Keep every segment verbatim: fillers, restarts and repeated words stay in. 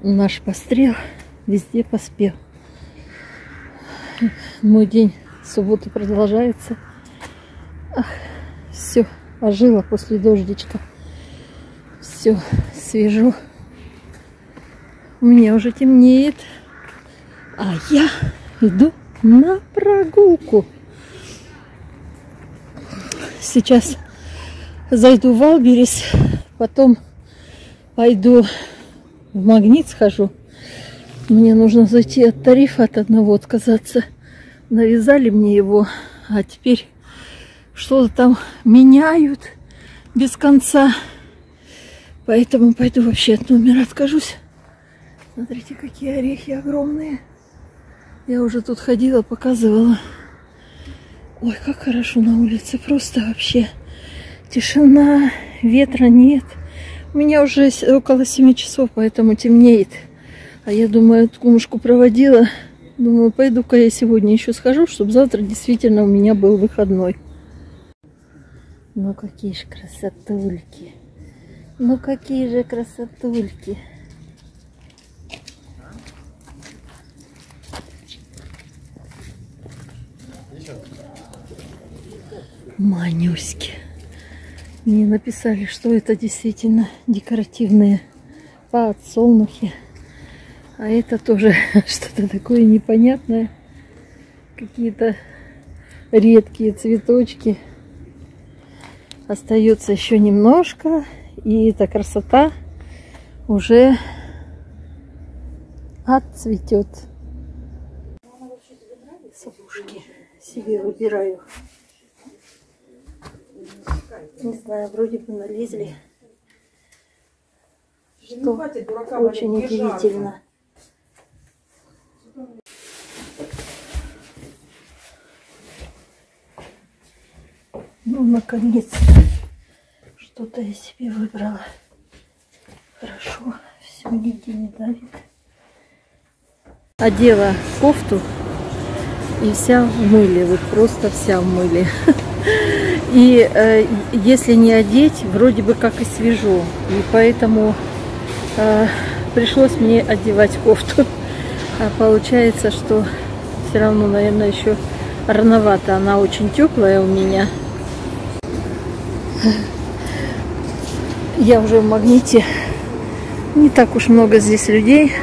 Наш пострел везде поспел. Мой день субботы продолжается. Ах, все, ожило после дождичка. Все, свежо. У меня уже темнеет. А я иду на прогулку. Сейчас зайду в Валберес, потом пойду в Магнит схожу. Мне нужно зайти от тарифа от одного отказаться. Навязали мне его, а теперь что-то там меняют без конца. Поэтому пойду вообще от номера откажусь. Смотрите, какие орехи огромные. Я уже тут ходила, показывала. Ой, как хорошо на улице. Просто вообще тишина, ветра нет. У меня уже около семи часов, поэтому темнеет. А я думаю, эту кумушку проводила. Думаю, пойду-ка я сегодня еще схожу, чтобы завтра действительно у меня был выходной. Ну какие же красотульки. Ну какие же красотульки. Манюськи. Мне написали, что это действительно декоративные подсолнухи. А это тоже что-то такое непонятное. Какие-то редкие цветочки. Остается еще немножко. И эта красота уже отцветет. Сапушки себе выбираю. Не знаю, вроде бы налезли. Что очень удивительно. Ну, наконец-то что-то я себе выбрала. Хорошо, все нигде не давит. Одела кофту и вся в мыле, вот просто вся в мыле. И э, если не одеть, вроде бы как и свежо. И поэтому э, пришлось мне одевать кофту. А получается, что все равно, наверное, еще рановато. Она очень теплая у меня. Я уже в Магните. Не так уж много здесь людей.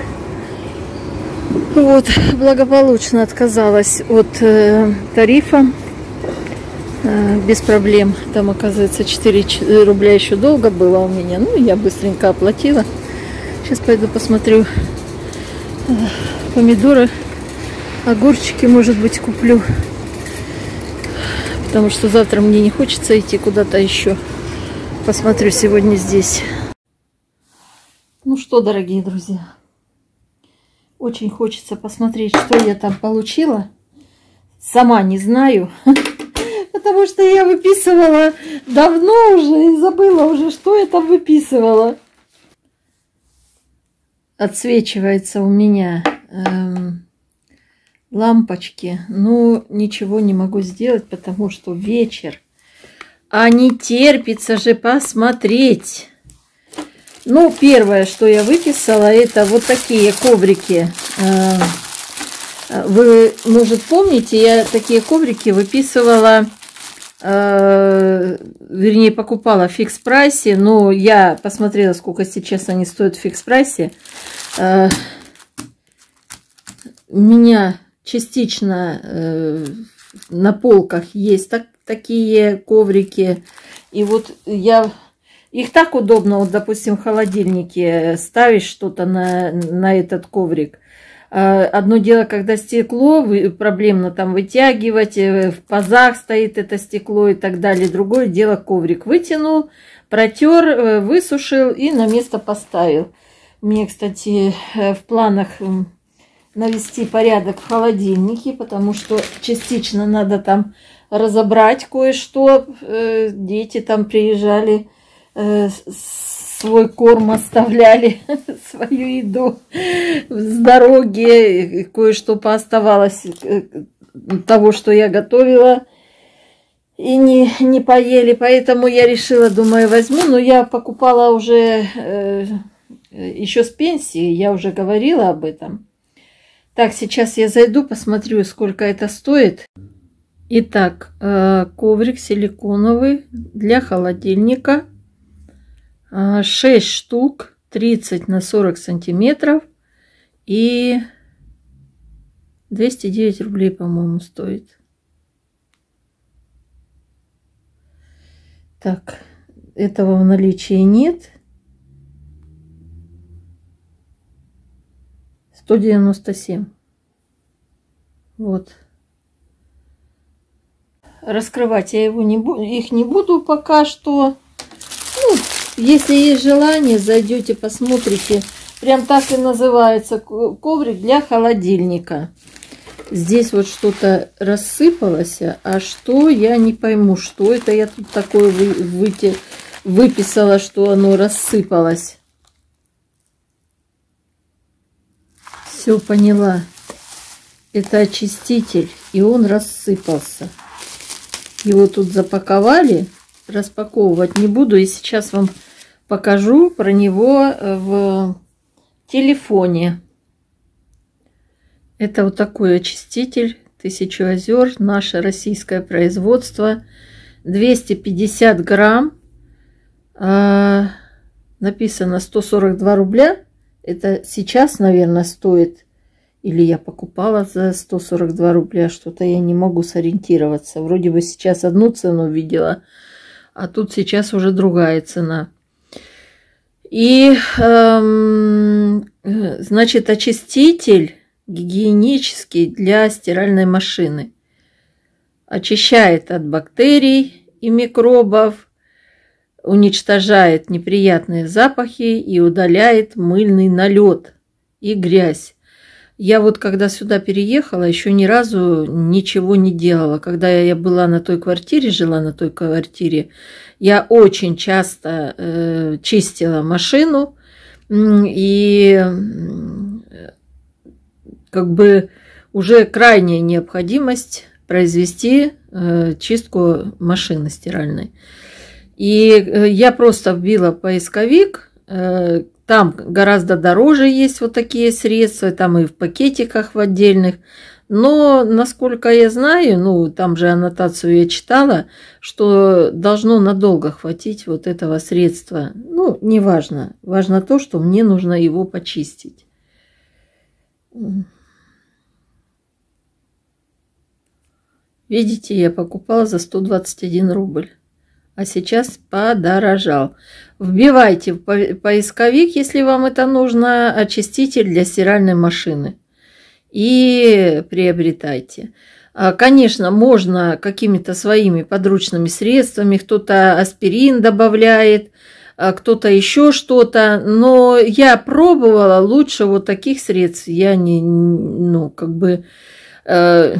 Вот, благополучно отказалась от э, тарифа. Э, без проблем. Там, оказывается, четыре рубля еще долго было у меня. Ну, я быстренько оплатила. Сейчас пойду посмотрю э, помидоры, огурчики, может быть, куплю. Потому что завтра мне не хочется идти куда-то еще. Посмотрю сегодня здесь. Ну что, дорогие друзья. Очень хочется посмотреть, что я там получила. Сама не знаю. Потому что я выписывала давно уже и забыла уже, что я там выписывала. Отсвечивается у меня эм, лампочки. Но ничего не могу сделать, потому что вечер. А не терпится же посмотреть. Ну, первое, что я выписала, это вот такие коврики. Вы, может, помните, я такие коврики выписывала, вернее, покупала в фикс-прайсе, но я посмотрела, сколько сейчас они стоят в фикс-прайсе. У меня частично на полках есть так, такие коврики. И вот я... Их так удобно, вот, допустим, в холодильнике ставишь что-то на, на этот коврик. Одно дело, когда стекло, проблемно там вытягивать, в пазах стоит это стекло и так далее. Другое дело, коврик вытянул, протер, высушил и на место поставил. У меня, кстати, в планах навести порядок в холодильнике, потому что частично надо там разобрать кое-что. Дети там приезжали, свой корм оставляли, свою еду с дороги, кое-что пооставалось того, что я готовила, и не, не поели, поэтому я решила, думаю, возьму, но я покупала уже еще с пенсии, я уже говорила об этом. Так, сейчас я зайду, посмотрю, сколько это стоит. Итак, коврик силиконовый для холодильника. шесть штук, тридцать на сорок сантиметров. И двести девять рублей, по-моему, стоит. Так, этого в наличии нет. сто девяносто семь. Вот. Раскрывать я его не буду, их не буду пока что. Ну, если есть желание, зайдете, посмотрите. Прям так и называется коврик для холодильника. Здесь вот что-то рассыпалось, а что, я не пойму, что это я тут такое вы, выте, выписала, что оно рассыпалось. Все поняла. Это очиститель, и он рассыпался. Его тут запаковали, распаковывать не буду, и сейчас вам покажу про него в телефоне. Это вот такой очиститель «Тысячу озер», наше российское производство, двести пятьдесят грамм, а, написано сто сорок два рубля. Это сейчас, наверное, стоит, или я покупала за сто сорок два рубля, что-то я не могу сориентироваться. Вроде бы сейчас одну цену видела, а тут сейчас уже другая цена. И, эм, значит, очиститель гигиенический для стиральной машины. Очищает от бактерий и микробов, уничтожает неприятные запахи и удаляет мыльный налет и грязь. Я вот когда сюда переехала, еще ни разу ничего не делала. Когда я была на той квартире, жила на той квартире, я очень часто э, чистила машину и как бы уже крайняя необходимость произвести э, чистку машины стиральной. И э, я просто вбила поисковик, э, там гораздо дороже есть вот такие средства, там и в пакетиках в отдельных. Но, насколько я знаю, ну, там же аннотацию я читала, что должно надолго хватить вот этого средства. Ну, не важно. Важно то, что мне нужно его почистить. Видите, я покупала за сто двадцать один рубль, а сейчас подорожал. Вбивайте в поисковик, если вам это нужно, очиститель для стиральной машины. И приобретайте. Конечно, можно какими-то своими подручными средствами, кто-то аспирин добавляет, кто-то еще что-то, но я пробовала, лучше вот таких средств я не, ну, как бы... Э,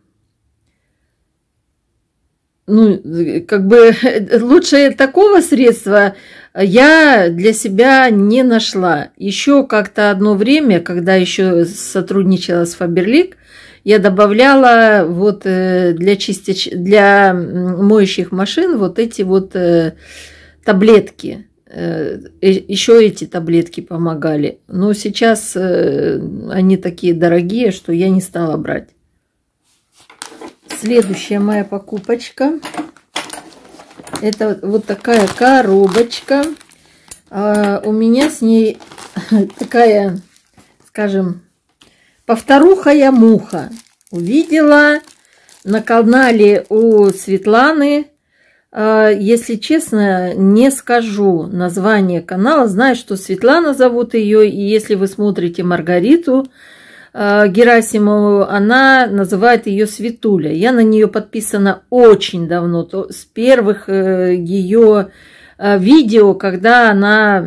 Ну, как бы лучше такого средства я для себя не нашла. Еще как-то одно время, когда еще сотрудничала с Faberlic, я добавляла вот для чистяч... для моющих машин вот эти вот таблетки. Еще эти таблетки помогали. Но сейчас они такие дорогие, что я не стала брать. Следующая моя покупочка. Это вот такая коробочка. А у меня с ней такая, скажем, повторухая муха. Увидела на канале у Светланы. Если честно, не скажу название канала. Знаю, что Светлана зовут ее. И если вы смотрите Маргариту Герасимову, она называет ее Светуля. Я на нее подписана очень давно, то с первых ее видео, когда она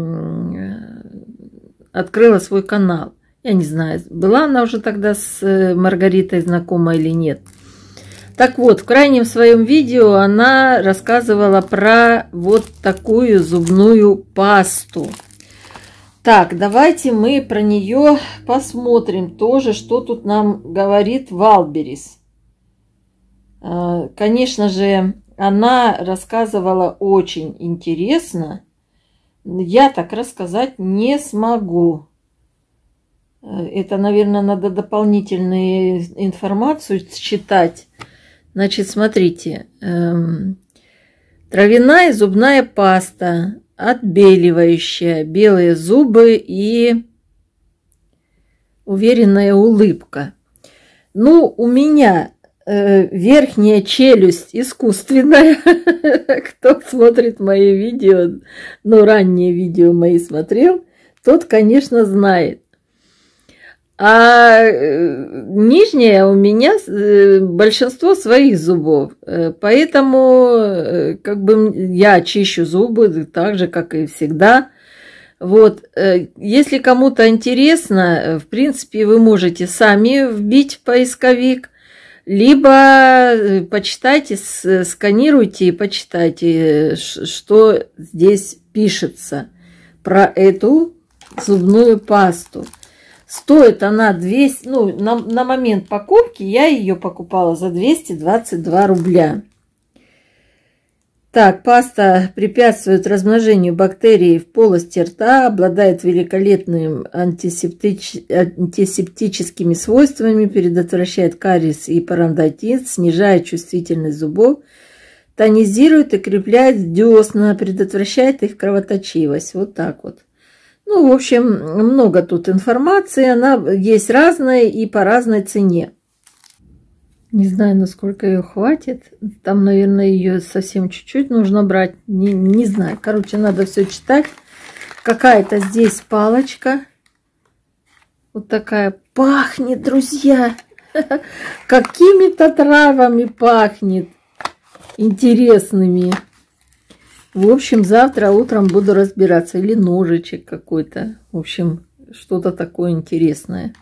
открыла свой канал. Я не знаю, была она уже тогда с Маргаритой знакома или нет. Так вот, в крайнем своем видео она рассказывала про вот такую зубную пасту. Так, давайте мы про нее посмотрим тоже, что тут нам говорит Валберис. Конечно же, она рассказывала очень интересно. я так рассказать не смогу. Это, наверное, надо дополнительную информацию читать. Значит, смотрите. Эм, травяная и зубная паста, отбеливающая, белые зубы и уверенная улыбка. Ну, у меня э, верхняя челюсть искусственная. Кто смотрит мои видео, ну, ранние видео мои смотрел, тот, конечно, знает. А нижняя у меня большинство своих зубов, поэтому как бы я чищу зубы так же, как и всегда. Вот, если кому-то интересно, в принципе, вы можете сами вбить в поисковик, либо почитайте, сканируйте и почитайте, что здесь пишется про эту зубную пасту. Стоит она двести, ну, на, на момент покупки я ее покупала за двести двадцать два рубля. Так, паста препятствует размножению бактерий в полости рта, обладает великолепными антисептич... антисептическими свойствами, предотвращает кариес и пародонтит, снижает чувствительность зубов, тонизирует и крепляет десна, предотвращает их кровоточивость. Вот так вот. Ну, в общем, много тут информации, она есть разная и по разной цене. Не знаю, насколько ее хватит. Там, наверное, ее совсем чуть-чуть нужно брать. Не, не знаю. Короче, надо все читать. Какая-то здесь палочка. Вот такая. Пахнет, друзья. Какими-то травами пахнет. Интересными. В общем, завтра утром буду разбираться. Или ножичек какой-то. В общем, что-то такое интересное.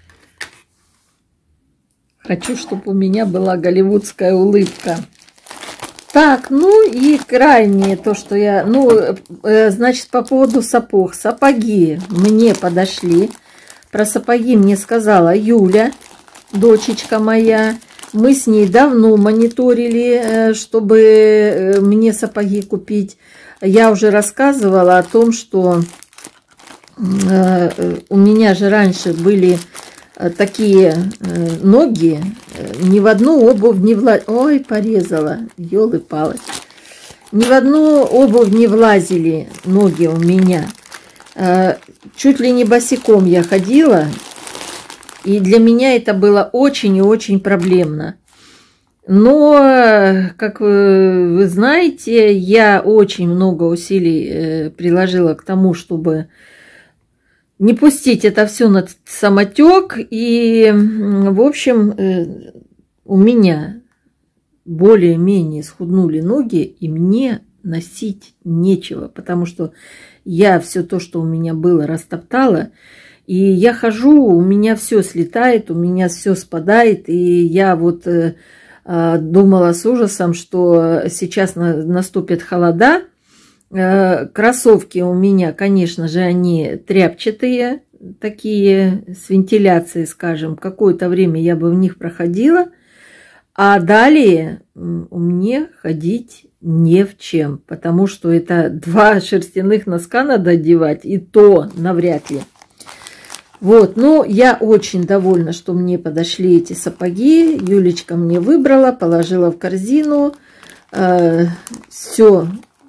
Хочу, чтобы у меня была голливудская улыбка. Так, ну и крайнее то, что я... Ну, э, значит, по поводу сапог. Сапоги мне подошли. Про сапоги мне сказала Юля, дочечка моя. Мы с ней давно мониторили, чтобы мне сапоги купить. Я уже рассказывала о том, что у меня же раньше были такие ноги, ни в одну обувь не влазили. Ой, порезала, ёлы-палы. Ни в одну обувь не влазили ноги у меня. Чуть ли не босиком я ходила. И для меня это было очень и очень проблемно. Но, как вы, вы знаете, я очень много усилий э, приложила к тому, чтобы не пустить это все на самотек. И, в общем, э, у меня более-менее схуднули ноги, и мне носить нечего, потому что я все то, что у меня было, растоптала. И я хожу, у меня все слетает, у меня все спадает, и я вот э, э, думала с ужасом, что сейчас на, наступят холода. Э, кроссовки у меня, конечно же, они тряпчатые, такие с вентиляцией, скажем. Какое-то время я бы в них проходила, а далее мне ходить не в чем, потому что это два шерстяных носка надо одевать, и то навряд ли. Вот, ну, я очень довольна, что мне подошли эти сапоги. Юлечка мне выбрала, положила в корзину. Э, все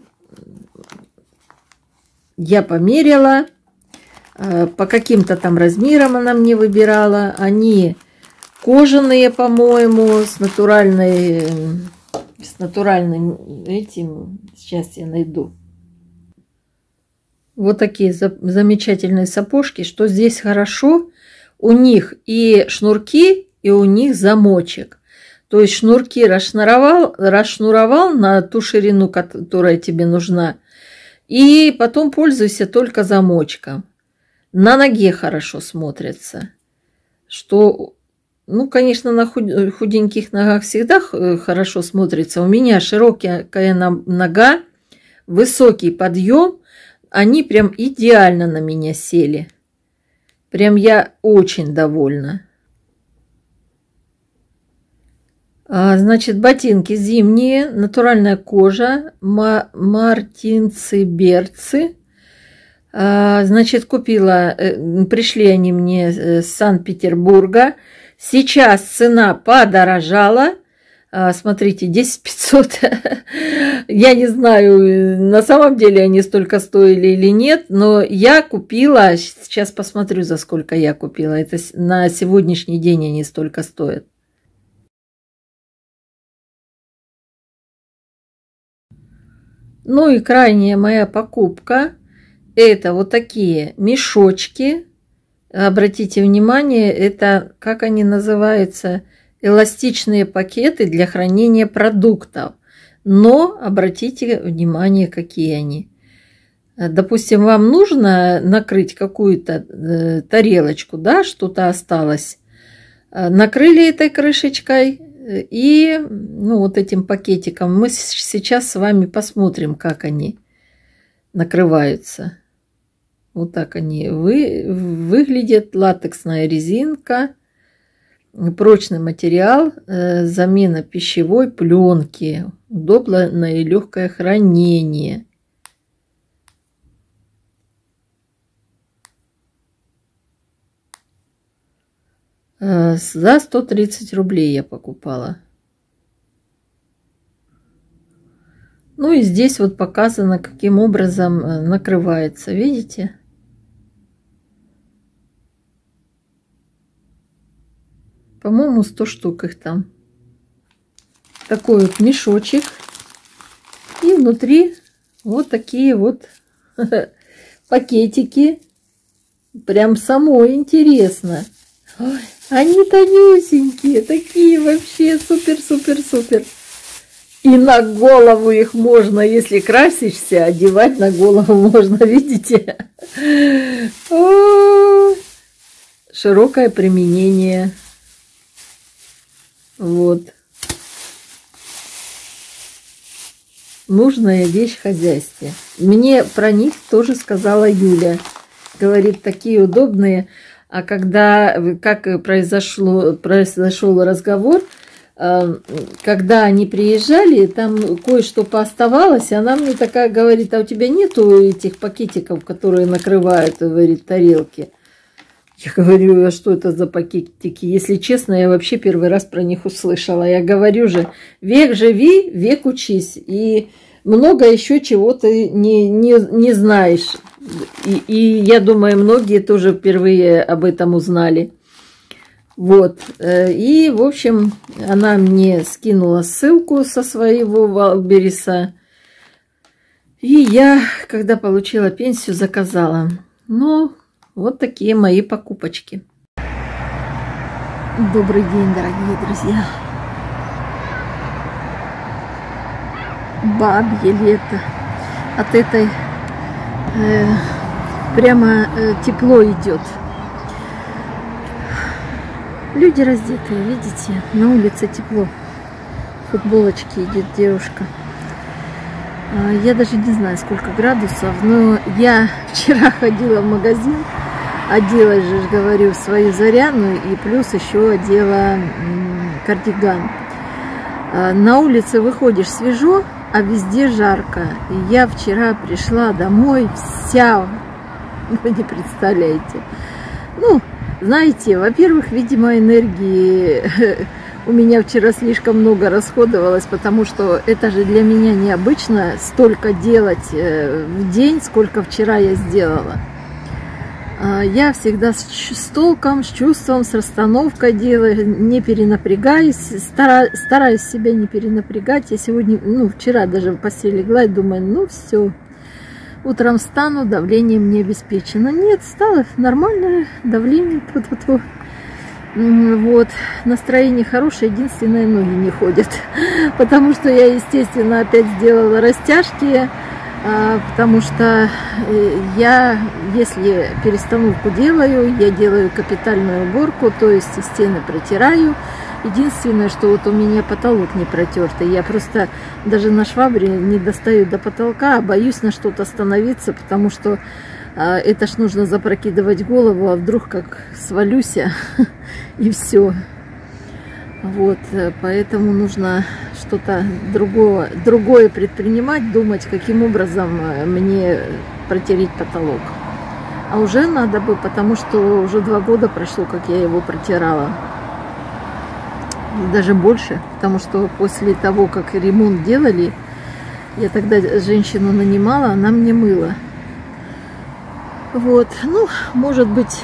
я померила. Э, по каким-то там размерам она мне выбирала. Они кожаные, по-моему, с натуральной, с натуральным этим. Сейчас я найду. Вот такие замечательные сапожки, что здесь хорошо, у них и шнурки, и у них замочек. То есть шнурки расшнуровал, расшнуровал на ту ширину, которая тебе нужна, и потом пользуйся только замочком. На ноге хорошо смотрятся. Что, ну, конечно, на худеньких ногах всегда хорошо смотрится. У меня широкая нога, высокий подъем. Они прям идеально на меня сели. Прям я очень довольна. А, значит, ботинки зимние, натуральная кожа, мартинцы берцы. Значит, купила, пришли они мне с Санкт-Петербурга. Сейчас цена подорожала. Смотрите, десять пятьсот. Я не знаю, на самом деле они столько стоили или нет, но я купила, сейчас посмотрю, за сколько я купила. Это на сегодняшний день они столько стоят. Ну и крайняя моя покупка — это вот такие мешочки. Обратите внимание, это, как они называются, эластичные пакеты для хранения продуктов. Но обратите внимание, какие они. Допустим, вам нужно накрыть какую-то тарелочку, да, что-то осталось. Накрыли этой крышечкой и, ну, вот этим пакетиком. Мы сейчас с вами посмотрим, как они накрываются. Вот так они вы, выглядят. Латексная резинка, прочный материал, э, замена пищевой пленки, удобное и легкое хранение. Э, за сто тридцать рублей я покупала. Ну и здесь вот показано, каким образом накрывается. Видите? По-моему, сто штук их там. Такой вот мешочек. И внутри вот такие вот пакетики. Прям самой интересно. Ой, они тонюсенькие, такие вообще супер-супер-супер. И на голову их можно, если красишься, одевать на голову можно, видите? О, широкое применение. Вот. Нужная вещь в хозяйстве. Мне про них тоже сказала Юля. Говорит, такие удобные. А когда, как произошло, произошел разговор, когда они приезжали, там кое-что пооставалось, и она мне такая говорит, а у тебя нету этих пакетиков, которые накрывают, говорит, тарелки? Я говорю, а что это за пакетики? Если честно, я вообще первый раз про них услышала. Я говорю же, век живи, век учись. И много еще чего ты не, не, не знаешь. И, и я думаю, многие тоже впервые об этом узнали. Вот. И, в общем, она мне скинула ссылку со своего Валбериса. И я, когда получила пенсию, заказала. Ну, вот такие мои покупочки. Добрый день, дорогие друзья. Бабье лето. От этой э, прямо э, тепло идет. Люди раздетые, видите? На улице тепло. В футболочке идет девушка. Я даже не знаю, сколько градусов, но я вчера ходила в магазин, оделась же, говорю, свою Заряну и плюс еще одела кардиган. На улице выходишь свежо, а везде жарко. И я вчера пришла домой вся, вы не представляете. Ну, знаете, во-первых, видимо, энергии у меня вчера слишком много расходовалось, потому что это же для меня необычно столько делать в день, сколько вчера я сделала. Я всегда с толком, с чувством, с расстановкой делаю, не перенапрягаюсь, стараюсь, стараюсь себя не перенапрягать. Я сегодня, ну, вчера даже в постель легла и думаю, ну все, утром встану, давление мне обеспечено. Нет, стало нормальное давление. Тьфу-тьфу-тьфу. Вот, настроение хорошее, единственное, ноги не ходят, потому что я, естественно, опять сделала растяжки, потому что я, если перестановку делаю, я делаю капитальную уборку, то есть стены протираю. Единственное, что вот у меня потолок не протертый, я просто даже на швабре не достаю до потолка, а боюсь на что-то становиться, потому что это ж нужно запрокидывать голову, а вдруг как свалюсь, и все. Вот, поэтому нужно что-то другое, другое предпринимать, думать, каким образом мне протереть потолок. А уже надо бы, потому что уже два года прошло, как я его протирала. Даже больше, потому что после того, как ремонт делали, я тогда женщину нанимала, она мне мыла. Вот, ну, может быть,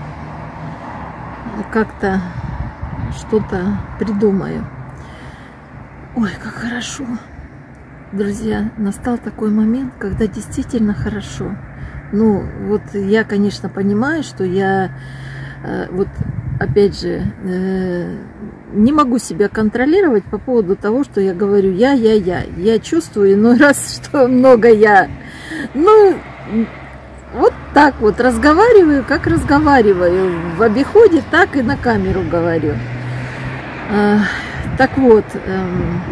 как-то что-то придумаю. Ой, как хорошо. Друзья, настал такой момент, когда действительно хорошо. Ну, вот я, конечно, понимаю, что я, э, вот, опять же, э, не могу себя контролировать по поводу того, что я говорю я, я, я. Я чувствую иной раз, что много я. Ну, вот так вот разговариваю, как разговариваю. В обиходе так и на камеру говорю. Э, так вот, э,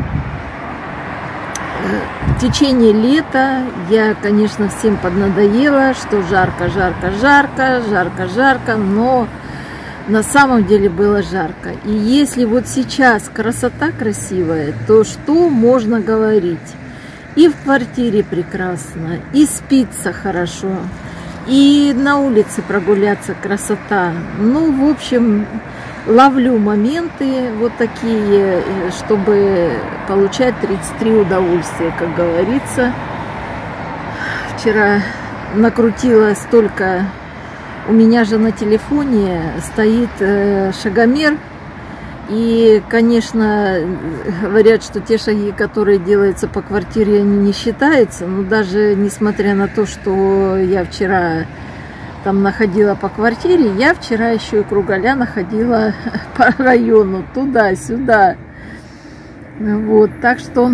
в течение лета я, конечно, всем поднадоела, что жарко, жарко, жарко, жарко, жарко, но на самом деле было жарко. И если вот сейчас красота красивая, то что можно говорить? И в квартире прекрасно, и спится хорошо, и на улице прогуляться красота. Ну, в общем, ловлю моменты вот такие, чтобы получать тридцать три удовольствия, как говорится. Вчера накрутила столько. У меня же на телефоне стоит шагомер. И, конечно, говорят, что те шаги, которые делаются по квартире, они не считаются. Но даже несмотря на то, что я вчера там находила по квартире, я вчера еще и кругаля находила по району, туда-сюда. Вот, так что,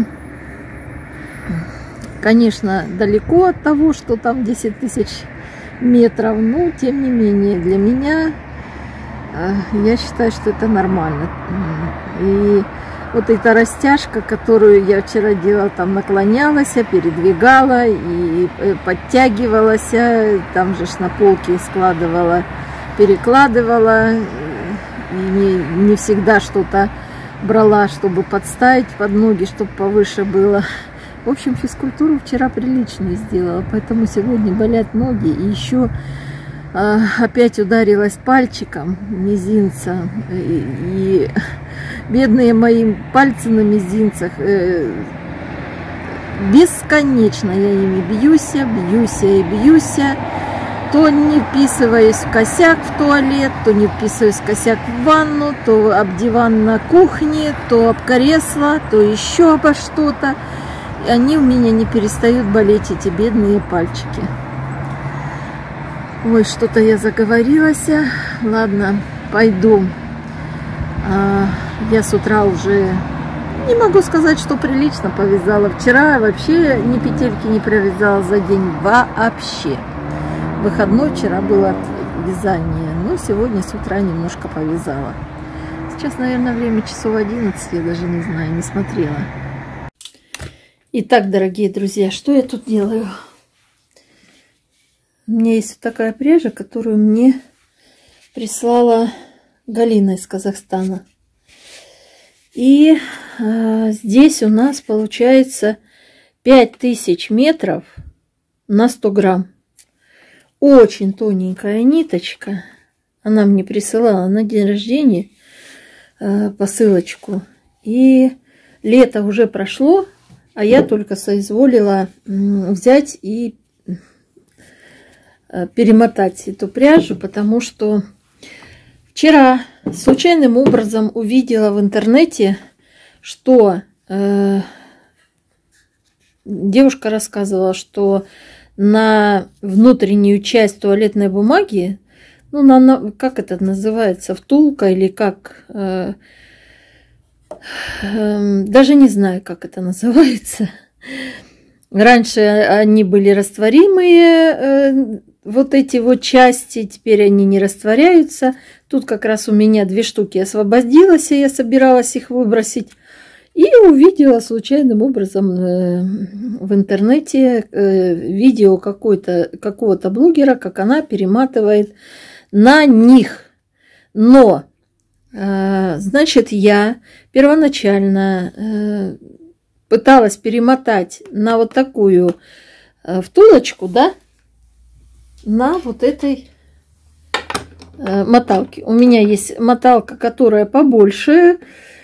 конечно, далеко от того, что там десять тысяч метров, но, тем не менее, для меня, я считаю, что это нормально. И вот эта растяжка, которую я вчера делала, там наклонялась, передвигала и подтягивалась, там же на полке складывала, перекладывала, и не, не всегда что-то брала, чтобы подставить под ноги, чтобы повыше было. В общем, физкультуру вчера приличную сделала, поэтому сегодня болят ноги. И еще э, опять ударилась пальчиком мизинца. И, и бедные мои пальцы на мизинцах, э, бесконечно я ими бьюсь, бьюсь и бьюсь. То не вписываюсь в косяк в туалет, то не вписываюсь в косяк в ванну, то об диван на кухне, то об кресло, то еще обо что-то. И они у меня не перестают болеть, эти бедные пальчики. Ой, что-то я заговорилась. Ладно, пойду. А, я с утра уже не могу сказать, что прилично повязала. Вчера вообще ни петельки не провязала за день вообще. Выходной вчера было вязание, но сегодня с утра немножко повязала. Сейчас, наверное, время часов одиннадцать, я даже не знаю, не смотрела. Итак, дорогие друзья, что я тут делаю? У меня есть вот такая пряжа, которую мне прислала Галина из Казахстана. И э, здесь у нас получается пять тысяч метров на сто грамм. Очень тоненькая ниточка. Она мне присылала на день рождения э, посылочку. И лето уже прошло, а я только соизволила э, взять и э, перемотать эту пряжу, потому что вчера случайным образом увидела в интернете, что э, девушка рассказывала, что на внутреннюю часть туалетной бумаги, ну, на, как это называется, втулка или как, э, э, даже не знаю, как это называется. Раньше они были растворимые, э, вот эти вот части, теперь они не растворяются. Тут как раз у меня две штуки освободилось, и я собиралась их выбросить. И увидела случайным образом э, в интернете э, видео какой-то, какого-то блогера, как она перематывает на них. Но, э, значит, я первоначально э, пыталась перемотать на вот такую э, втулочку, да, на вот этой э, моталке. У меня есть моталка, которая побольше.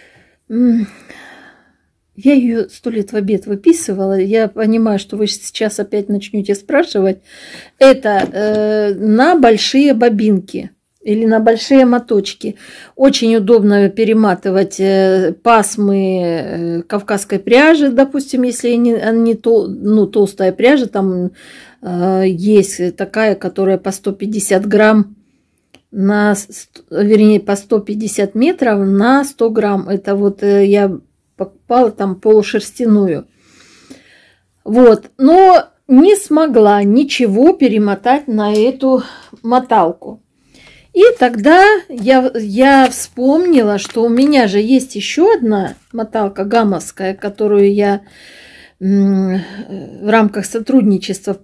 Я ее сто лет в обед выписывала. Я понимаю, что вы сейчас опять начнете спрашивать. Это э, на большие бобинки или на большие моточки. Очень удобно перематывать э, пасмы э, кавказской пряжи, допустим, если они, они тол, ну, толстая пряжа, там э, есть такая, которая по сто пятьдесят грамм, на, вернее, по сто пятьдесят метров на сто грамм. Это вот э, я покупала там полушерстяную. Вот. Но не смогла ничего перемотать на эту моталку. И тогда я, я вспомнила, что у меня же есть еще одна моталка гамовская, которую я в рамках сотрудничества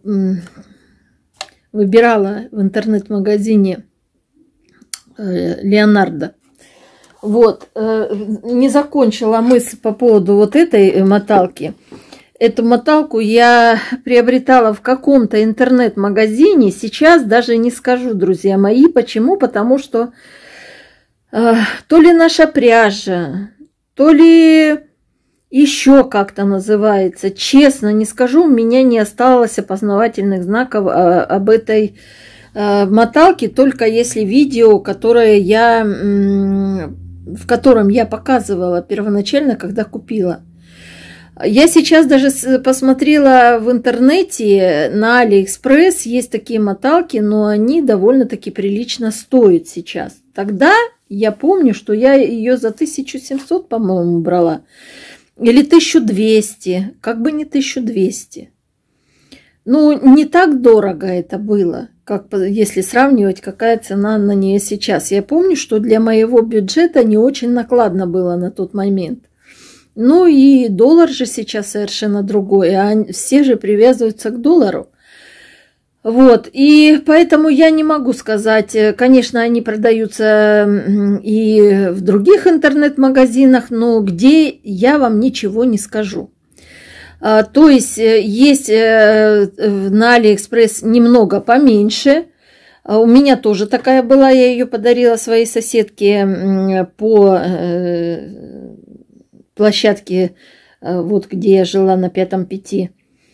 выбирала в интернет-магазине Леонардо. Вот, не закончила мысль по поводу вот этой моталки. Эту моталку я приобретала в каком-то интернет-магазине. Сейчас даже не скажу, друзья мои. Почему? Потому что э, то ли наша пряжа, то ли еще как-то называется. Честно не скажу, у меня не осталось опознавательных знаков э, об этой э, моталке, только если видео, которое я... Э, в котором я показывала первоначально, когда купила. Я сейчас даже посмотрела в интернете, на Алиэкспресс есть такие моталки, но они довольно-таки прилично стоят сейчас. Тогда я помню, что я ее за тысячу семьсот, по-моему, брала. Или тысячу двести, как бы не тысячу двести. Ну, не так дорого это было, как если сравнивать, какая цена на нее сейчас. Я помню, что для моего бюджета не очень накладно было на тот момент. Ну и доллар же сейчас совершенно другой, а все же привязываются к доллару. Вот, и поэтому я не могу сказать, конечно, они продаются и в других интернет-магазинах, но где я вам ничего не скажу. То есть есть на Алиэкспресс немного поменьше. У меня тоже такая была, я ее подарила своей соседке по площадке, вот где я жила на пятом пяти,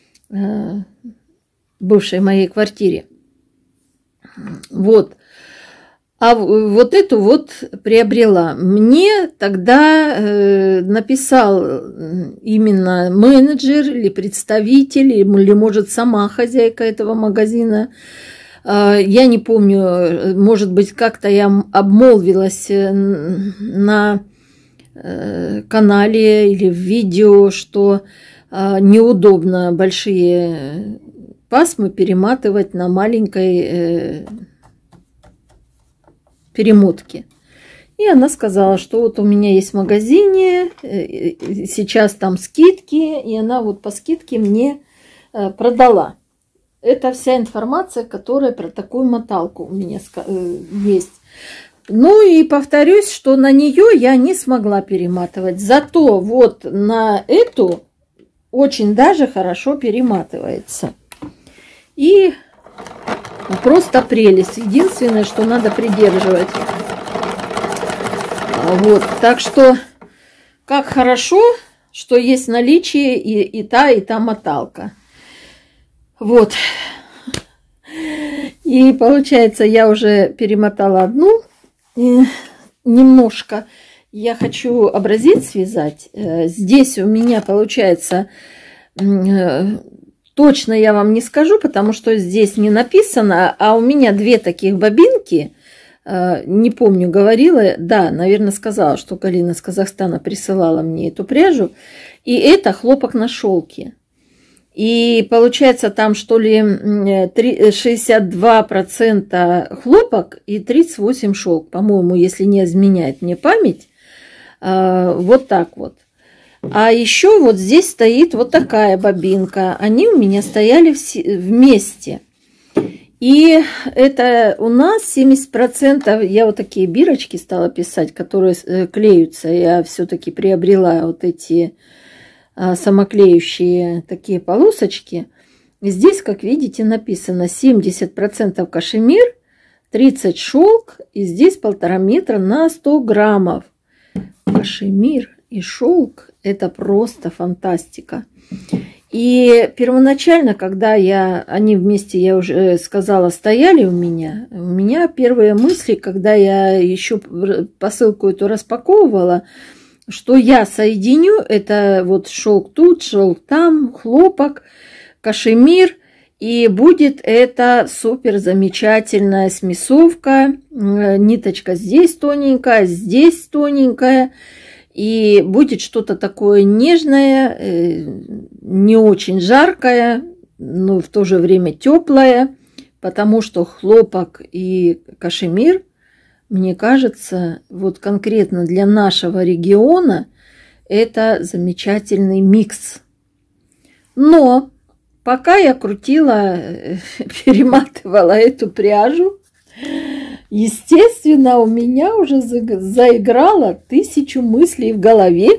бывшей моей квартире. Вот. А вот эту вот приобрела. Мне тогда э, написал именно менеджер или представитель, или, может, сама хозяйка этого магазина. Э, я не помню, может быть, как-то я обмолвилась на э, канале или в видео, что э, неудобно большие пасмы перематывать на маленькой э, перемотки. И она сказала, что вот у меня есть в магазине, сейчас там скидки, и она вот по скидке мне продала. Это вся информация, которая про такую моталку у меня есть. Ну и повторюсь, что на нее я не смогла перематывать. Зато вот на эту очень даже хорошо перематывается. И просто прелесть. Единственное, что надо придерживать. Вот. Так что, как хорошо, что есть в наличии и, и та, и та моталка. Вот. И получается, я уже перемотала одну. И немножко я хочу образец связать. Здесь у меня получается... Точно я вам не скажу, потому что здесь не написано, а у меня две таких бобинки, не помню, говорила, да, наверное, сказала, что Галина с Казахстана присылала мне эту пряжу, и это хлопок на шелке. И получается там, что ли, шестьдесят два процента хлопок и тридцать восемь процентов шелк, по-моему, если не изменяет мне память, вот так вот. А еще вот здесь стоит вот такая бобинка. Они у меня стояли вместе. И это у нас семьдесят процентов, я вот такие бирочки стала писать, которые клеются. Я все-таки приобрела вот эти самоклеющие такие полосочки. Здесь, как видите, написано семьдесят процентов кашемир, тридцать шелк, и здесь полтора метра на сто граммов. Кашемир и шелк – это просто фантастика. И первоначально, когда я, они вместе, я уже сказала, стояли у меня, у меня первые мысли, когда я еще посылку эту распаковывала, что я соединю, это вот шелк тут, шелк там, хлопок, кашемир, и будет это супер замечательная смесовка, ниточка здесь тоненькая, здесь тоненькая, и будет что-то такое нежное, не очень жаркое, но в то же время теплое, потому что хлопок и кашемир, мне кажется, вот конкретно для нашего региона это замечательный микс. Но пока я крутила, перематывала эту пряжу, естественно, у меня уже заиграло тысячу мыслей в голове.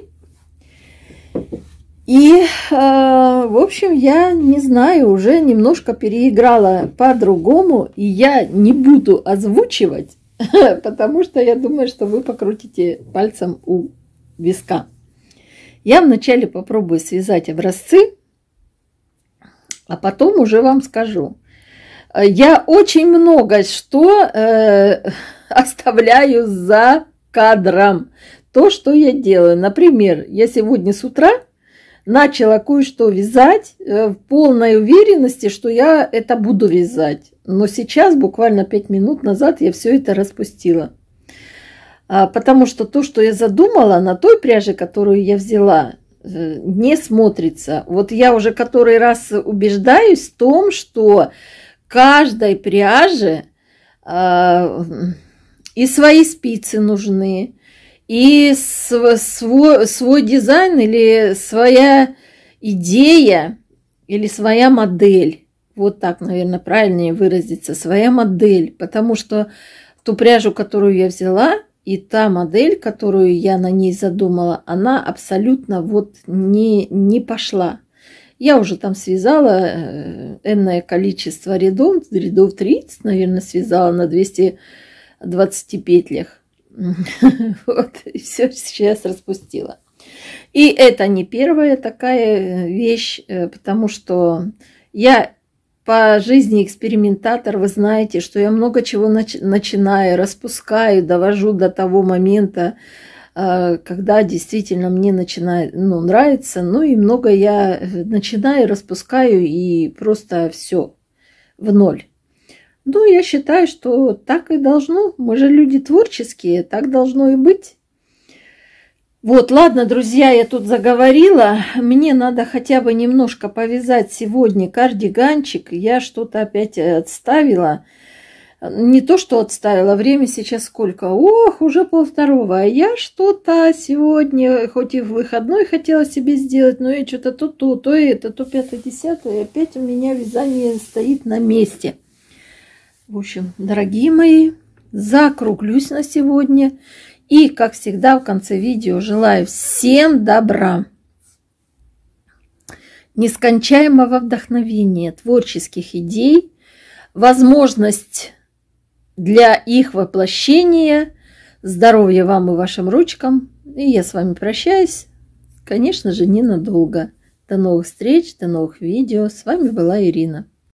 И, э, в общем, я не знаю, уже немножко переиграла по-другому, и я не буду озвучивать, потому что я думаю, что вы покрутите пальцем у виска. Я вначале попробую связать образцы, а потом уже вам скажу. Я очень много что э, оставляю за кадром. То, что я делаю. Например, я сегодня с утра начала кое-что вязать э, в полной уверенности, что я это буду вязать. Но сейчас, буквально пять минут назад, я все это распустила. А, потому что то, что я задумала на той пряже, которую я взяла, э, не смотрится. Вот я уже который раз убеждаюсь в том, что каждой пряже э, и свои спицы нужны, и свой, свой дизайн или своя идея, или своя модель. Вот так, наверное, правильнее выразиться. Своя модель. Потому что ту пряжу, которую я взяла, и та модель, которую я на ней задумала, она абсолютно вот не, не пошла. Я уже там связала энное количество рядов, рядов тридцать, наверное, связала на двухстах двадцати петлях. Вот, и все сейчас распустила. И это не первая такая вещь, потому что я по жизни экспериментатор, вы знаете, что я много чего нач- начинаю, распускаю, довожу до того момента, когда действительно мне начинает, ну, нравится, ну и много я начинаю, распускаю и просто все в ноль. Ну, я считаю, что так и должно. Мы же люди творческие, так должно и быть. Вот, ладно, друзья, я тут заговорила. Мне надо хотя бы немножко повязать сегодня кардиганчик. Я что-то опять отставила. Не то, что отставила, время сейчас сколько? Ох, уже полвторого. А я что-то сегодня, хоть и в выходной хотела себе сделать, но я что-то то то, то это, то пятое, десятое. И опять у меня вязание стоит на месте. В общем, дорогие мои, закруглюсь на сегодня. И, как всегда, в конце видео желаю всем добра, нескончаемого вдохновения, творческих идей, возможность для их воплощения, здоровья вам и вашим ручкам. И я с вами прощаюсь, конечно же, ненадолго. До новых встреч, до новых видео. С вами была Ирина.